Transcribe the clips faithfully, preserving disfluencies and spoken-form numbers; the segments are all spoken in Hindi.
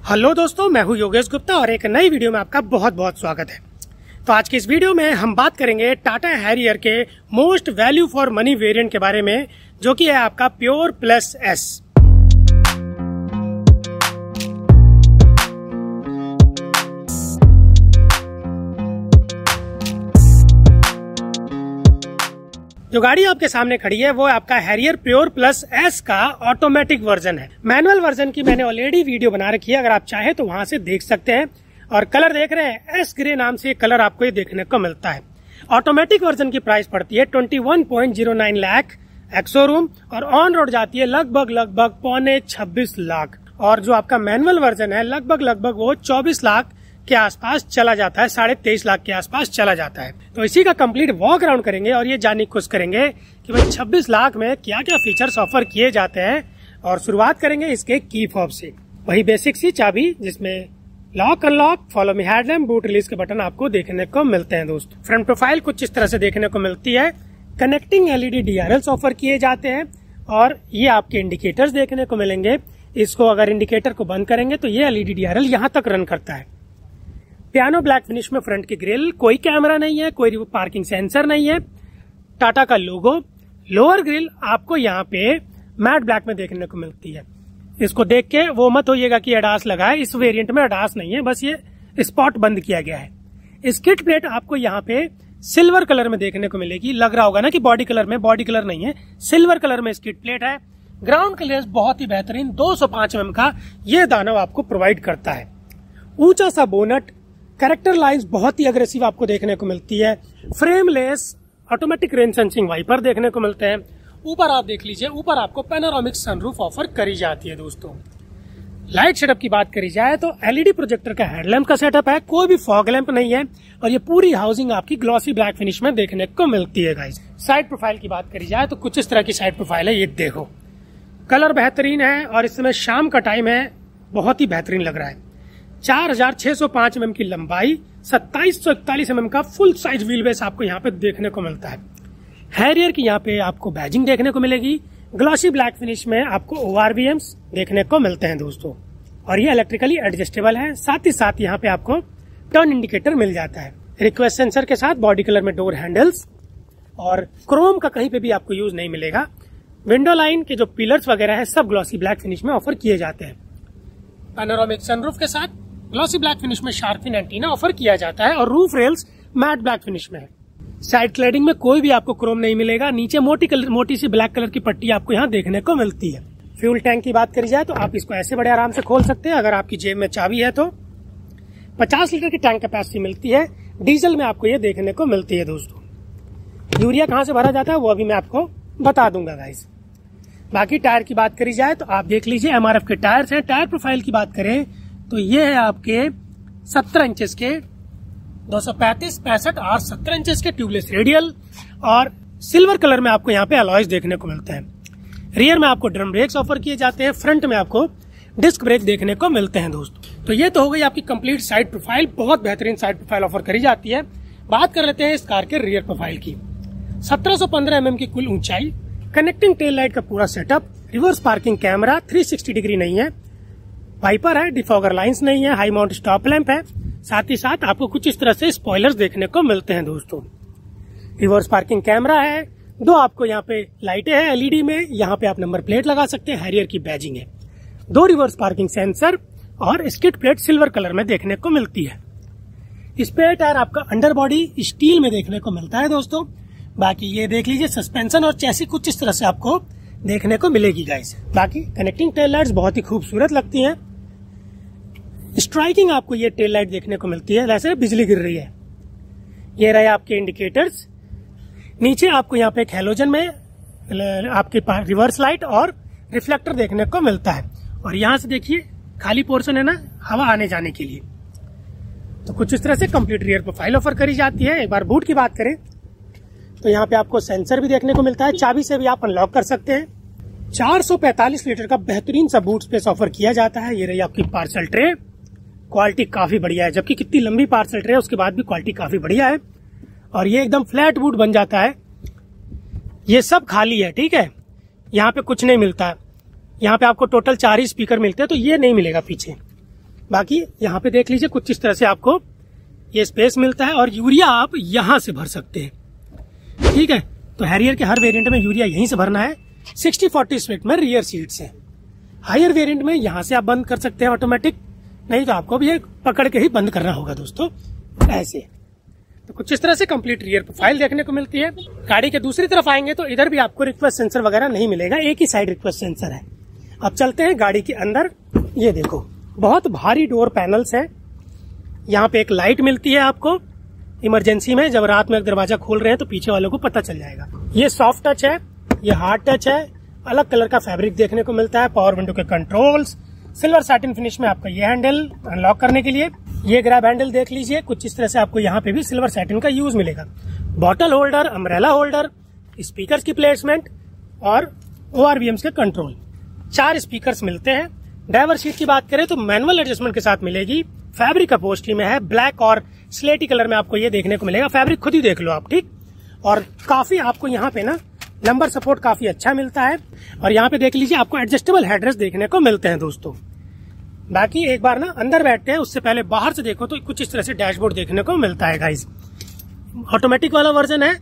हेलो दोस्तों, मैं हूं योगेश गुप्ता और एक नई वीडियो में आपका बहुत बहुत स्वागत है। तो आज की इस वीडियो में हम बात करेंगे टाटा हैरियर के most value for money variant के बारे में, जो कि है आपका प्योर प्लस एस। जो गाड़ी आपके सामने खड़ी है वो आपका हैरियर प्योर प्लस एस का ऑटोमेटिक वर्जन है। मैनुअल वर्जन की मैंने ऑलरेडी वीडियो बना रखी है, अगर आप चाहे तो वहां से देख सकते हैं। और कलर देख रहे हैं, एस ग्रे नाम से कलर आपको ये देखने को मिलता है। ऑटोमेटिक वर्जन की प्राइस पड़ती है इक्कीस पॉइंट शून्य नौ लाख एक्सोरूम और ऑन रोड जाती है लगभग लगभग पौने छब्बीस लाख। और जो आपका मैनुअल वर्जन है लगभग लगभग वो चौबीस लाख के आसपास चला जाता है, साढ़े तेईस लाख के आसपास चला जाता है। तो इसी का कंप्लीट वॉक अराउंड करेंगे और ये जानने की कोशिश करेंगे कि भाई छब्बीस लाख में क्या क्या फीचर्स ऑफर किए जाते हैं। और शुरुआत करेंगे इसके की फॉब से। वही बेसिक सी चाबी जिसमें lock unlock, follow me headlamp, boot release के बटन आपको देखने को मिलते हैं दोस्तों। फ्रंट प्रोफाइल कुछ इस तरह से देखने को मिलती है। कनेक्टिंग एलईडी डीआरएल्स ऑफर किए जाते हैं और ये आपके इंडिकेटर्स देखने को मिलेंगे। इसको अगर इंडिकेटर को बंद करेंगे तो ये एलईडी डीआरएल यहाँ तक रन करता है। पियानो ब्लैक फिनिश में फ्रंट की ग्रिल, कोई कैमरा नहीं है, कोई पार्किंग सेंसर नहीं है, टाटा का लोगो। लोअर ग्रिल आपको यहाँ पे मैट ब्लैक में देखने को मिलती है। इसको देख के वो मत होइएगा कि अडास लगा है, इस वेरिएंट में अडास नहीं है, बस ये स्पॉट बंद किया गया है। स्किड प्लेट आपको यहाँ पे सिल्वर कलर में देखने को मिलेगी। लग रहा होगा ना कि बॉडी कलर में, बॉडी कलर नहीं है, सिल्वर कलर में स्किड प्लेट है। ग्राउंड क्लियरेंस बहुत ही बेहतरीन दो सौ पांच एम एम का ये दानव आपको प्रोवाइड करता है। ऊंचा सा बोनट, कैरेक्टर लाइंस बहुत ही अग्रेसिव आपको देखने को मिलती है। Frameless automatic rain sensing wiper देखने को मिलते हैं। ऊपर आप देख लीजिए, ऊपर आपको पैनोरामिक सनरूफ ऑफर करी जाती है दोस्तों। लाइट सेटअप की बात करी जाए तो एलईडी प्रोजेक्टर का हेडलैम्प का सेटअप है, कोई भी फॉग लैंप नहीं है और ये पूरी हाउसिंग आपकी ग्लॉसी ब्लैक फिनिश में देखने को मिलती है गाइस। साइड प्रोफाइल की बात करी जाए तो कुछ इस तरह की साइड प्रोफाइल है, ये देखो। कलर बेहतरीन है और इस समय शाम का टाइम है, बहुत ही बेहतरीन लग रहा है। चार हजार छह सौ पांच एम एम की लंबाई, सत्ताईस सौ इकतालीस एम एम का फुल साइज व्हील बेस आपको यहाँ पे देखने को मिलता है। हैरियर की यहाँ पे आपको बैजिंग देखने को मिलेगी। ग्लॉसी ब्लैक फिनिश में आपको ओआरवीएम्स देखने को मिलते हैं दोस्तों और ये इलेक्ट्रिकली एडजस्टेबल है। साथ ही साथ यहाँ पे आपको टर्न इंडिकेटर मिल जाता है। रिक्वेस्ट सेंसर के साथ बॉडी कलर में डोर हैंडल्स और क्रोम का कहीं पे भी आपको यूज नहीं मिलेगा। विंडो लाइन के जो पिलर्स वगैरह है सब ग्लॉसी ब्लैक फिनिश में ऑफर किए जाते हैं। पैनोरामिक सनरूफ के साथ ग्लॉसी ब्लैक फिनिश में शार्क फिन एंटीना ऑफर किया जाता है और roof rails matte black finish में है। साइड क्लैडिंग में कोई भी आपको क्रोम नहीं मिलेगा। नीचे मोटी कलर मोटी सी ब्लैक कलर की पट्टी आपको यहाँ देखने को मिलती है। फ्यूल टैंक की बात करी जाए तो आप इसको ऐसे बड़े आराम से खोल सकते हैं अगर आपकी जेब में चाबी है तो। पचास लीटर की टैंक कैपेसिटी मिलती है। डीजल में आपको ये देखने को मिलती है दोस्तों। यूरिया कहाँ से भरा जाता है वो अभी मैं आपको बता दूंगा गाइस। बाकी टायर की बात करी जाए तो आप देख लीजिए, एमआरएफ के टायर्स हैं। टायर प्रोफाइल की बात करें तो ये है आपके सत्रह इंचेस के दो सौ पैंतीस पैंसठ और सत्रह इंचेस के ट्यूबलेस रेडियल और सिल्वर कलर में आपको यहाँ पे अलॉयज देखने को मिलते हैं। रियर में आपको ड्रम ब्रेक्स ऑफर किए जाते हैं। फ्रंट में आपको डिस्क ब्रेक देखने को मिलते हैं दोस्तों। तो ये तो हो गई आपकी कंप्लीट साइड प्रोफाइल। बहुत बेहतरीन साइड प्रोफाइल ऑफर करी जाती है। बात कर लेते हैं इस कार के रियर प्रोफाइल की। सत्रह सौ पंद्रह एम एम की कुल ऊंचाई, कनेक्टिंग टेल लाइट का पूरा setup, reverse parking camera, three sixty degree नहीं है, वाइपर है, डिफॉगर लाइंस नहीं है, हाई माउंट स्टॉप लैंप है। साथ ही साथ आपको कुछ इस तरह से स्पॉयलर्स देखने को मिलते हैं दोस्तों। रिवर्स पार्किंग कैमरा है, दो आपको यहाँ पे लाइटें हैं एलईडी में, यहाँ पे आप नंबर प्लेट लगा सकते हैं। हैरियर की बैजिंग है। दो रिवर्स पार्किंग सेंसर और स्किड प्लेट सिल्वर कलर में देखने को मिलती है। स्पेयर टायर आपका अंडर बॉडी स्टील में देखने को मिलता है दोस्तों। बाकी ये देख लीजिए, सस्पेंशन और चैसी कुछ इस तरह से आपको देखने को मिलेगी गाइस। बाकी कनेक्टिंग टेल लाइट्स बहुत ही खूबसूरत लगती हैं। स्ट्राइकिंग आपको ये टेल लाइट देखने को मिलती है, जैसे बिजली गिर रही है। ये रहे आपके इंडिकेटर्स। नीचे आपको यहाँ पे एक हेलोजन में आपके पास रिवर्स लाइट और रिफ्लेक्टर देखने को मिलता है। और यहाँ से देखिए खाली पोर्शन है ना, हवा आने जाने के लिए। तो कुछ इस तरह से कंप्लीट रियर प्रोफाइल ऑफर करी जाती है। एक बार बूट की बात करें तो यहाँ पे आपको सेंसर भी देखने को मिलता है। चाबी से भी आप अनलॉक कर सकते हैं। चार सौ पैंतालीस लीटर का बेहतरीन सा बूट स्पेस ऑफर किया जाता है। ये रही आपकी पार्सल ट्रे। क्वालिटी काफी बढ़िया है, जबकि कितनी लंबी पार्सल ट्रे है उसके बाद भी क्वालिटी काफी बढ़िया है। और ये एकदम फ्लैट बूट बन जाता है। ये सब खाली है, ठीक है, यहाँ पे कुछ नहीं मिलता है। यहाँ पे आपको टोटल चार ही स्पीकर मिलते हैं, तो ये नहीं मिलेगा पीछे। बाकी यहाँ पे देख लीजिए कुछ इस तरह से आपको ये स्पेस मिलता है और यूरिया आप यहाँ से भर सकते हैं। ठीक है, तो हैरियर के हर वेरिएंट में यूरिया यहीं से भरना है। सिक्सटी फोर्टी स्प्लिट में रियर सीट्स है। हायर वेरिएंट में यहाँ से आप बंद कर सकते हैं ऑटोमेटिक, नहीं तो आपको भी ये पकड़ के ही बंद करना होगा दोस्तों, ऐसे। तो कुछ इस तरह से कंप्लीट रियर प्रोफाइल देखने को मिलती है। गाड़ी के दूसरी तरफ आएंगे तो इधर भी आपको रिक्वेस्ट सेंसर वगैरह नहीं मिलेगा, एक ही साइड रिक्वेस्ट सेंसर है। अब चलते हैं गाड़ी के अंदर। ये देखो बहुत भारी डोर पैनल्स है। यहाँ पे एक लाइट मिलती है आपको, इमरजेंसी में जब रात में दरवाजा खोल रहे हैं तो पीछे वालों को पता चल जाएगा। ये सॉफ्ट टच है, ये हार्ड टच है, अलग कलर का फैब्रिक देखने को मिलता है। पावर विंडो के कंट्रोल्स, सिल्वर सैटिन फिनिश में आपका ये हैंडल अनलॉक करने के लिए। ये ग्रैब हैंडल देख लीजिए, कुछ इस तरह से आपको यहाँ पे भी सिल्वर सैटिन का यूज मिलेगा। Bottle holder, umbrella holder, speakers की प्लेसमेंट और ओआरवीएम्स के कंट्रोल। चार स्पीकर्स मिलते हैं। ड्राइवर सीट की बात करें तो मैनुअल एडजस्टमेंट के साथ मिलेगी। फैब्रिक अपहोल्स्ट्री में है, ब्लैक और स्लेटी कलर में आपको ये देखने को मिलेगा। फैब्रिक खुद ही देख लो आप, ठीक। और काफी आपको यहाँ पे ना नंबर सपोर्ट काफी अच्छा मिलता है। और यहाँ पे देख लीजिए आपको एडजस्टेबल हेडरेस्ट देखने को मिलते हैं दोस्तों। बाकी एक बार ना अंदर बैठते हैं उससे पहले बाहर से देखो तो कुछ इस तरह से डैशबोर्ड देखने को मिलता है गाइस। ऑटोमेटिक वाला वर्जन है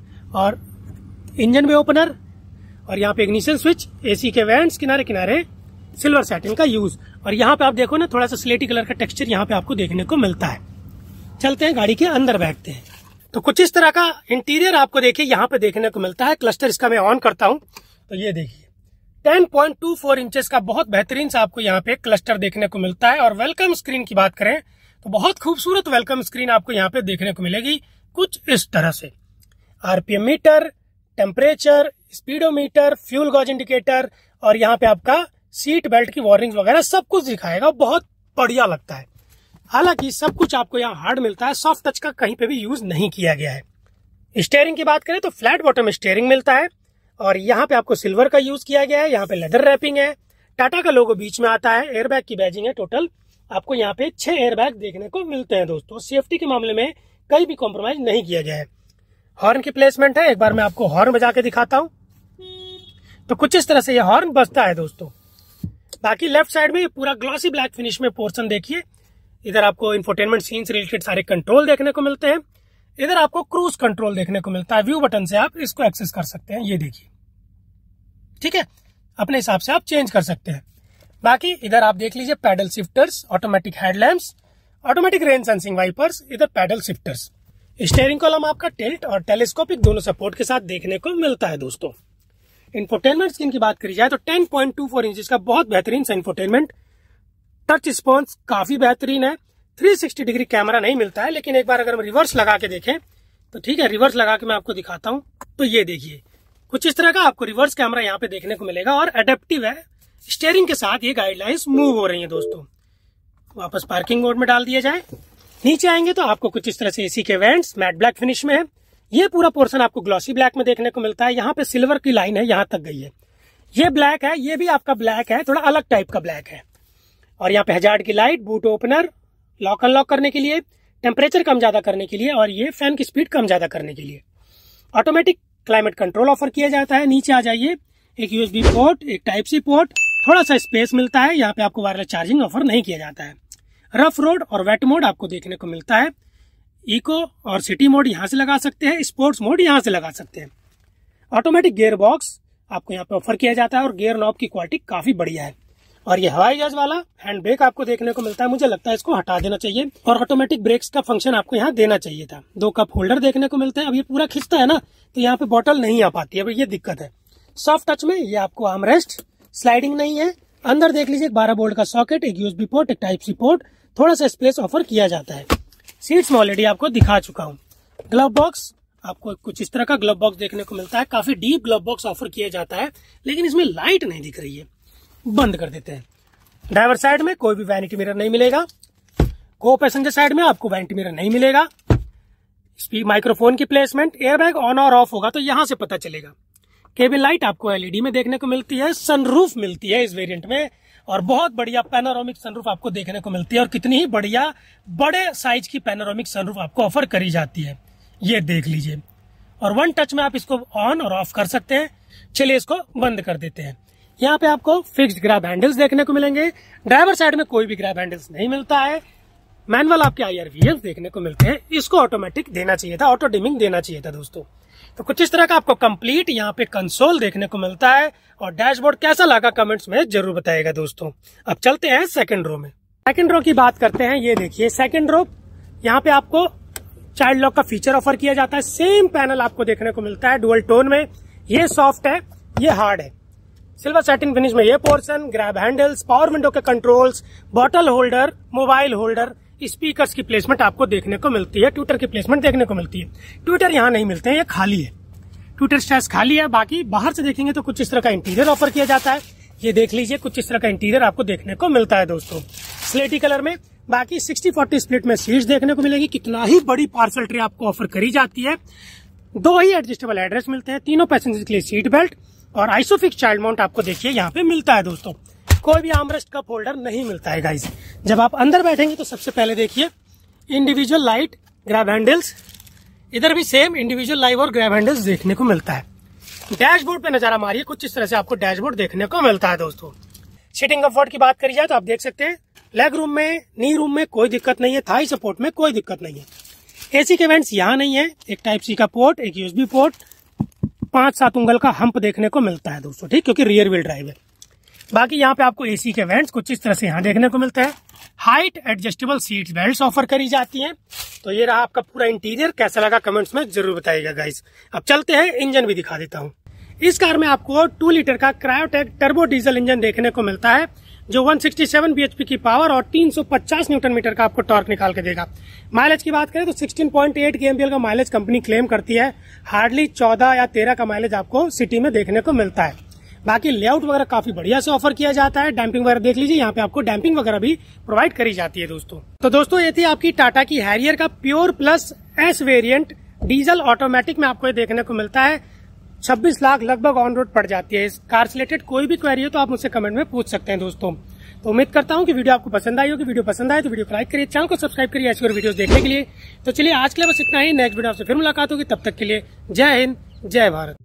और इंजन में ओपनर और यहाँ पे इग्निशन स्विच, एसी के वेंट्स, किनारे किनारे सिल्वर सैटिन का यूज। और यहाँ पे आप देखो ना थोड़ा सा स्लेटी कलर का टेक्सचर यहाँ पे आपको देखने को मिलता है। चलते हैं गाड़ी के अंदर बैठते हैं तो कुछ इस तरह का इंटीरियर आपको देखिए यहाँ पे देखने को मिलता है। क्लस्टर इसका मैं ऑन करता हूँ तो ये देखिए ten point two four inches का बहुत बेहतरीन सा आपको यहाँ पे क्लस्टर देखने को मिलता है। और वेलकम स्क्रीन की बात करें तो बहुत खूबसूरत वेलकम स्क्रीन आपको यहाँ पे देखने को मिलेगी कुछ इस तरह से। RPM meter, temperature, speedometer, fuel gauge indicator और यहाँ पे आपका सीट बेल्ट की वार्निंग वगैरह सब कुछ दिखाएगा। बहुत बढ़िया लगता है। हालांकि सब कुछ आपको यहाँ हार्ड मिलता है, सॉफ्ट टच का कहीं पे भी यूज नहीं किया गया है। स्टीयरिंग की बात करें तो फ्लैट बॉटम स्टीयरिंग मिलता है और यहाँ पे आपको सिल्वर का यूज किया गया है। यहाँ पे लेदर रैपिंग है, टाटा का लोगो बीच में आता है, एयरबैग की बैजिंग है। टोटल आपको यहाँ पे छह एयरबैग देखने को मिलते हैं दोस्तों। सेफ्टी के मामले में कहीं भी कॉम्प्रोमाइज नहीं किया गया है। हॉर्न की प्लेसमेंट है, एक बार मैं आपको हॉर्न बजा के दिखाता हूँ तो कुछ इस तरह से ये हॉर्न बजता है दोस्तों। बाकी लेफ्ट साइड में पूरा ग्लॉसी ब्लैक फिनिश में पोर्शन देखिए। इधर आपको इंफोटेनमेंट सीन से रिलेटेड सारे कंट्रोल देखने को मिलते हैं। इधर आपको क्रूज कंट्रोल देखने को मिलता है। व्यू बटन से आप इसको एक्सेस कर सकते हैं, ये देखिए, ठीक है। अपने हिसाब से आप चेंज कर सकते हैं। बाकी इधर आप देख लीजिए paddle shifters, automatic headlamps, automatic rain sensing wipers, इधर पैडल शिफ्टर्स। स्टीयरिंग कॉलम आपका टिल्ट और टेलीस्कोपिक दोनों सपोर्ट के साथ देखने को मिलता है दोस्तों। इंफोटेनमेंट स्क्रीन की बात करी जाए तो ten point two four inches का बहुत बेहतरीन सा इंफोटेनमेंट। टच रिस्पॉन्स काफी बेहतरीन है। थ्री सिक्सटी डिग्री कैमरा नहीं मिलता है, लेकिन एक बार अगर हम रिवर्स लगा के देखें तो ठीक है, रिवर्स लगा के मैं आपको दिखाता हूं तो ये देखिए कुछ इस तरह का आपको रिवर्स कैमरा यहाँ पे देखने को मिलेगा और एडेप्टिव है। स्टीयरिंग के साथ ये गाइडलाइंस मूव हो रही है दोस्तों। वापस पार्किंग मोड में डाल दिया जाए। नीचे आएंगे तो आपको कुछ इस तरह से एसी के वेंट्स मैट ब्लैक फिनिश में है। ये पूरा पोर्शन आपको ग्लॉसी ब्लैक में देखने को मिलता है। यहाँ पे सिल्वर की लाइन है, यहाँ तक गई है। ये ब्लैक है, ये भी आपका ब्लैक है, थोड़ा अलग टाइप का ब्लैक है। और यहाँ पे हैजार्ड की light, boot opener, lock unlock करने के लिए, टेम्परेचर कम ज्यादा करने के लिए और ये फैन की स्पीड कम ज्यादा करने के लिए। ऑटोमेटिक क्लाइमेट कंट्रोल ऑफर किया जाता है। नीचे आ जाइए, एक यूएसबी पोर्ट, एक टाइप सी पोर्ट, थोड़ा सा स्पेस मिलता है। यहाँ पे आपको वायरलेस चार्जिंग ऑफर नहीं किया जाता है। रफ रोड और वेट मोड आपको देखने को मिलता है। इको और सिटी मोड यहाँ से लगा सकते हैं, स्पोर्ट्स मोड यहाँ से लगा सकते हैं। ऑटोमेटिक गियर बॉक्स आपको यहाँ पे ऑफर किया जाता है और गियर नॉब की क्वालिटी काफी बढ़िया है। और ये हवाई जहाज वाला हैंड ब्रेक आपको देखने को मिलता है। मुझे लगता है इसको हटा देना चाहिए और ऑटोमेटिक ब्रेक्स का फंक्शन आपको यहाँ देना चाहिए था। दो कप होल्डर देखने को मिलते हैं। अब ये पूरा खिंचता है ना तो यहाँ पे बॉटल नहीं आ पाती है, अब ये दिक्कत है। सॉफ्ट टच में ये आपको आर्मरेस्ट, स्लाइडिंग नहीं है। अंदर देख लीजिए बारह बोल्ट का सॉकेट, एक यूएसबी पोर्ट, एक टाइप सी पोर्ट, थोड़ा सा स्पेस ऑफर किया जाता है। सीट्स में ऑलरेडी आपको दिखा चुका हूँ। ग्लव बॉक्स आपको कुछ इस तरह का ग्लव बॉक्स देखने को मिलता है। काफी डीप ग्लव बॉक्स ऑफर किया जाता है, लेकिन इसमें लाइट नहीं दिख रही है, बंद कर देते हैं। ड्राइवर साइड में कोई भी वैनिटी मिरर नहीं मिलेगा। को पैसेंजर साइड में आपको वैनिटी मिरर नहीं मिलेगा। स्पीड माइक्रोफोन की प्लेसमेंट, एयरबैग ऑन और ऑफ होगा तो यहां से पता चलेगा। केबिन लाइट आपको एलईडी में देखने को मिलती है। सनरूफ मिलती है इस वेरिएंट में और बहुत बढ़िया पैनोरामिक सनरूफ आपको देखने को मिलती है। और कितनी ही बढ़िया बड़े साइज की पैनोरामिक सनरूफ आपको ऑफर करी जाती है, ये देख लीजिए। और वन टच में आप इसको ऑन और ऑफ कर सकते हैं। चलिए इसको बंद कर देते हैं। यहाँ पे आपको फिक्स्ड ग्रैब हैंडल्स देखने को मिलेंगे। ड्राइवर साइड में कोई भी ग्रैब हैंडल्स नहीं मिलता है। मैनुअल आपके आई आर वी एस देखने को मिलते हैं। इसको ऑटोमेटिक देना चाहिए था, ऑटो डिमिंग देना चाहिए था दोस्तों। तो कुछ इस तरह का आपको कंप्लीट यहाँ पे कंसोल देखने को मिलता है। और डैशबोर्ड कैसा लगा कमेंट्स में जरूर बताइएगा दोस्तों। अब चलते हैं सेकंड रो में। सेकंड रो की बात करते हैं। ये देखिए सेकंड रो, यहाँ पे आपको चाइल्ड लॉक का फीचर ऑफर किया जाता है। सेम पैनल आपको देखने को मिलता है डुअल टोन में। ये सॉफ्ट है, ये हार्ड है। सिल्वर सैटिन फिनिश में ये portion, grab handles, power window के controls, bottle holder, mobile holder, speakers की प्लेसमेंट आपको देखने को मिलती है। ट्विटर की प्लेसमेंट देखने को मिलती है। ट्विटर यहाँ नहीं मिलते हैं, ये खाली है। ट्विटर स्टैच खाली है। बाकी बाहर से देखेंगे तो कुछ इस तरह का इंटीरियर ऑफर किया जाता है। ये देख लीजिए, कुछ इस तरह का इंटीरियर आपको देखने को मिलता है दोस्तों, स्लेटी कलर में। बाकी सिक्सटी फोर्टी स्प्लिट में सीट्स देखने को मिलेगी। कितना ही बड़ी पार्सल ट्रे आपको ऑफर करी जाती है। दो ही एडजस्टेबल एड्रेस मिलते हैं, तीनों पैसेंजर के लिए सीट बेल्ट और आइसोफिक्स चाइल्ड माउंट आपको देखिए यहाँ पे मिलता है दोस्तों। कोई भी आर्मरेस्ट कप होल्डर नहीं मिलता है गाइस। जब आप अंदर बैठेंगे तो सबसे पहले देखिए इंडिविजुअल लाइट, ग्रैब हैंडल्स, इधर भी सेम इंडिविजुअल लाइव और ग्रैब हैंडल्स देखने को मिलता है। डैशबोर्ड पे नजारा मारिए, कुछ इस तरह से आपको डैशबोर्ड देखने को मिलता है दोस्तों। सीटिंग कंफर्ट की बात करी जाए तो आप देख सकते हैं लेग रूम में, नी रूम में कोई दिक्कत नहीं है। थाई सपोर्ट में कोई दिक्कत नहीं है। एसी के वेंट्स यहाँ नहीं है। एक टाइप सी का पोर्ट, एक यूएसबी पोर्ट, पांच सात उंगल का हम्प देखने को मिलता है दोस्तों, ठीक, क्योंकि रियर व्हील ड्राइव है। बाकी यहाँ पे आपको एसी के वेंट्स कुछ इस तरह से यहाँ देखने को मिलता है। Height adjustable seat belt offer करी जाती हैं। तो ये रहा आपका पूरा इंटीरियर। कैसा लगा कमेंट्स में जरूर बताइएगा गाइस। अब चलते हैं, इंजन भी दिखा देता हूँ। इस कार में आपको टू लीटर का क्रायोटेक टर्बो डीजल इंजन देखने को मिलता है, जो एक सौ सरसठ बीएचपी की पावर और तीन सौ पचास न्यूटन मीटर का आपको टॉर्क निकाल के देगा। माइलेज की बात करें तो सोलह पॉइंट आठ केएमपीएल का माइलेज कंपनी क्लेम करती है। हार्डली चौदह या तेरह का माइलेज आपको सिटी में देखने को मिलता है। बाकी लेआउट वगैरह काफी बढ़िया से ऑफर किया जाता है। डैम्पिंग वगैरह देख लीजिए, यहाँ पे आपको डैम्पिंग वगैरह भी प्रोवाइड करी जाती है दोस्तों। तो दोस्तों ये थी आपकी टाटा की हैरियर का pure plus S variant diesel automatic में आपको ये देखने को मिलता है। छब्बीस लाख लगभग ऑन रोड पड़ जाती है। इस कार से रिलेटेड कोई भी क्वेरी हो तो आप मुझसे कमेंट में पूछ सकते हैं दोस्तों। तो उम्मीद करता हूँ कि वीडियो आपको पसंद आई होगी। वीडियो पसंद आए तो वीडियो को लाइक करिए, चैनल को सब्सक्राइब करिए ऐसी और वीडियोस देखने के लिए। तो चलिए आज के लिए बस इतना ही। नेक्स्ट वीडियो आपसे फिर मुलाकात होगी, तब तक के लिए जय हिंद, जय भारत।